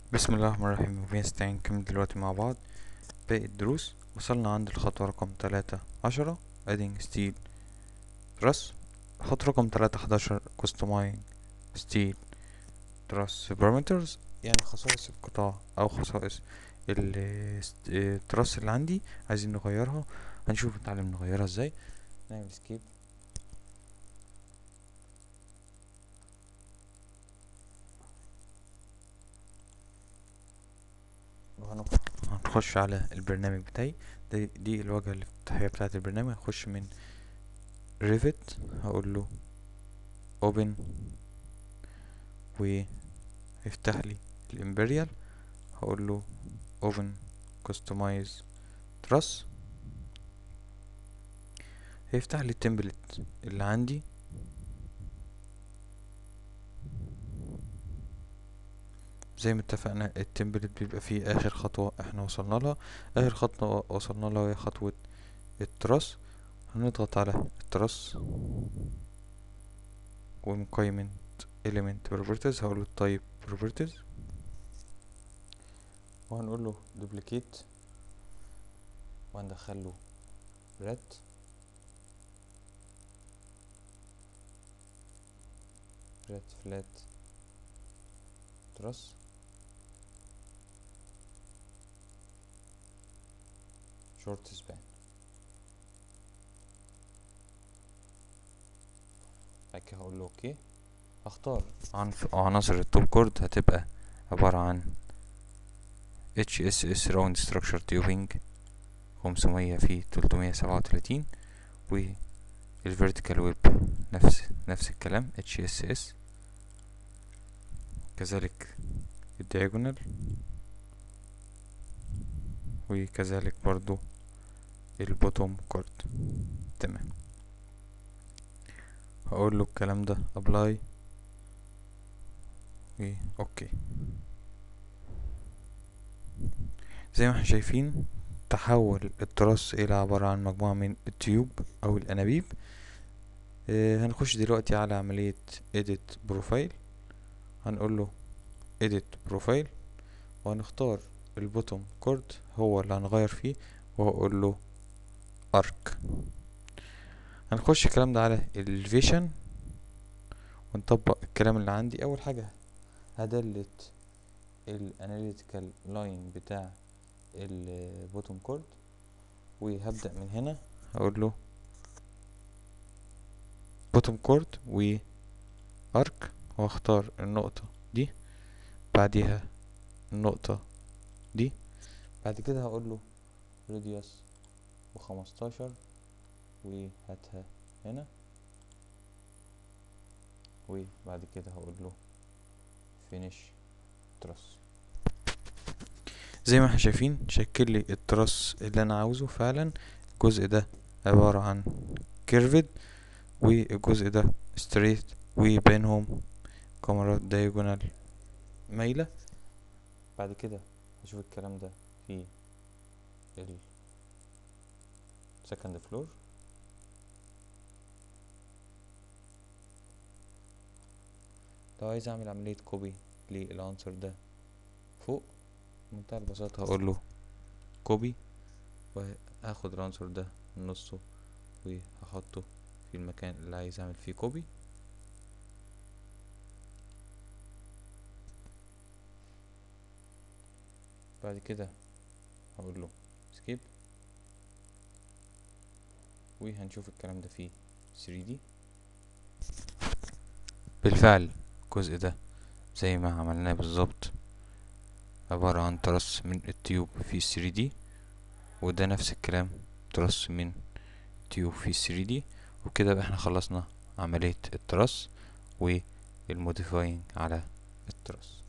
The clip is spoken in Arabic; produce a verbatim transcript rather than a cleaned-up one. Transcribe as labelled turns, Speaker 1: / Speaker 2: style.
Speaker 1: بسم الله الرحمن الرحيم. وفينستين نكمل دلوقتي مع بعض باقي الدروس. وصلنا عند الخطوة رقم تلاتة عشرة adding steel truss. خطوة رقم تلاتة حداشر customizing steel truss parameters، يعني خصائص القطاع أو خصائص التراس اللي عندي عايزين نغيرها. هنشوف نتعلم نغيرها ازاي. نعمل escape وهنخش على البرنامج بتاعي. دي, دي الواجهة الافتتاحية بتاعة البرنامج. هخش من ريفت، هقول له open ويفتح لي الامبريال. هقول له open customize truss، هيفتح لي التمبلت اللي عندي. زي ما اتفقنا التمبلت بيبقى فيه اخر خطوة احنا وصلنا لها. اخر خطوة وصلنا لها هي خطوة التراس. هنضغط على التراس ومن قائمة element properties هقول له type properties، وهنقول له duplicate، وهندخل له red red flat truss، short span. بعد كده هقول له اوكي. هختار عن عناصر التوب كورد هتبقى عبارة عن اتش اس اس round structure tubing خمسمية في تلتمية سبعة وتلاتين، والvertical web نفس نفس الكلام اتش اس اس، كذلك الدياجونال، وكذلك برضو البوتوم كورد. تمام، هقول له الكلام ده apply و اوكي. زي ما احنا شايفين تحول التراس الى عبارة عن مجموعة من التيوب او الانابيب. اه هنخش دلوقتي على عملية edit profile. هنقول له edit profile، وهنختار البوتوم كورد هو اللي هنغير فيه، وهقول له arc. هنخش الكلام ده على الفيشن ونطبق الكلام اللي عندي. اول حاجة هدلت الاناليتيكال لاين بتاع البوتوم كورد، وهبدأ من هنا هقول له بوتوم كورد و ارك، واختار النقطة دي، بعديها النقطة دي، بعد كده هقول له راديوس وخمستاشر وهاتها هنا، وبعد كده هقول له فينيش تراس. زي ما احنا شايفين شكل لي التراس اللي انا عاوزه فعلا. الجزء ده عبارة عن كيرفد، والجزء ده ستريت، وبينهم كاميرات دايجونال مايلة. بعد كده هشوف الكلام ده في ال second floor. لو عايز اعمل عملية كوبي للعنصر ده فوق بمنتهى البساطة هقول له كوبي، وهاخد العنصر ده نصه وهحطه في المكان اللي عايز اعمل فيه كوبي. بعد كده هقول له سكيب، وهنشوف الكلام ده في ثري دي. بالفعل الجزء ده زي ما عملناه بالظبط عبارة عن ترس من التيوب في ثري دي، وده نفس الكلام ترس من تيوب في ثري دي. وكده بقى احنا خلصنا عملية الترس والموديفاينج على الترس.